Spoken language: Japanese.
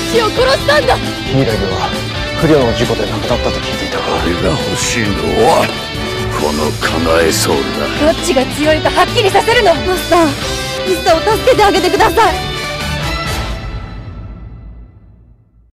父を殺したんだ。 ミレルは不慮の事故で亡くなったと聞いていたが、 俺が欲しいのはこのカナエソウルだ。 どっちが強いかはっきりさせるの。マスター、ミスターを助けてあげてください。